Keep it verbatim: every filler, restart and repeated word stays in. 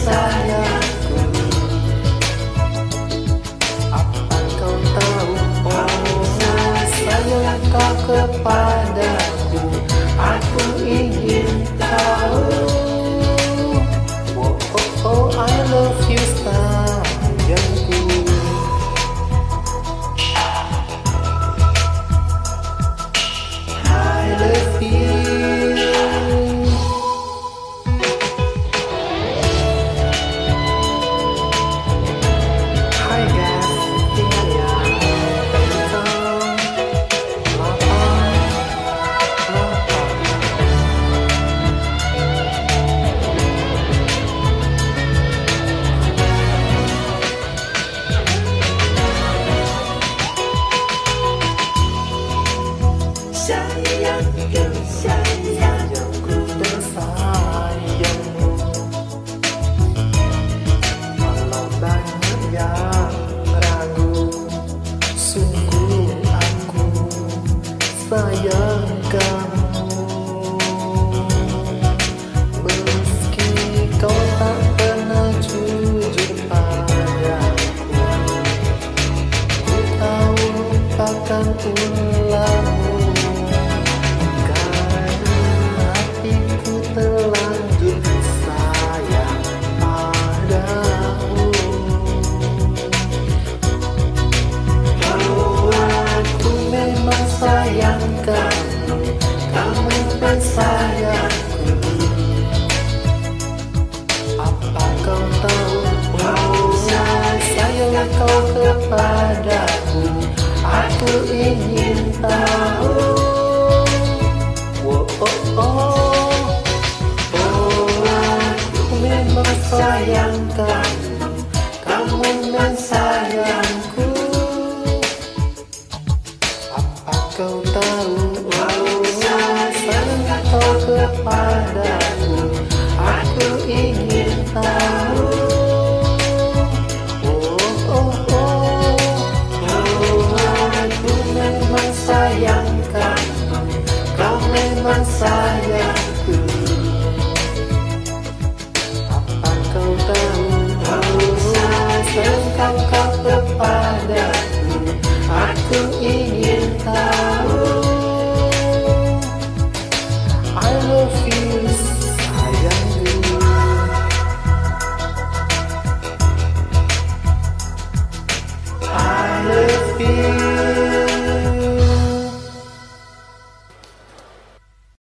sayangku? Apa kau tahu, oh sayang kau kepadaku? Aku ingin tahu. Oh, oh, oh, I love you sayangku. I love you. Hai guys, tinggal ya. Tentang lapang, lapang. Sayangku, sayangku, Bersayangmu, walau banyak yang ragu, sungguh aku sayang kamu. Meski kau tak pernah jujur padaku, ku tahu takkan ulangmu. Terlanjur sayang padamu. Oh, aku memang sayang kamu, kamu kan sayangku. Apa kau tahu, oh sayang kau kepadaku? Aku ingin tahu. Oh, oh, oh. Sayang kamu, kamu dan sayangku. Apa kau tahu, oh sayang kau kepadaku? Aku ingin tahu. Oh, oh, oh, oh, aku memang sayang kamu, kau memang sayangku. Kau tahu, oh sayang kau kepadaku?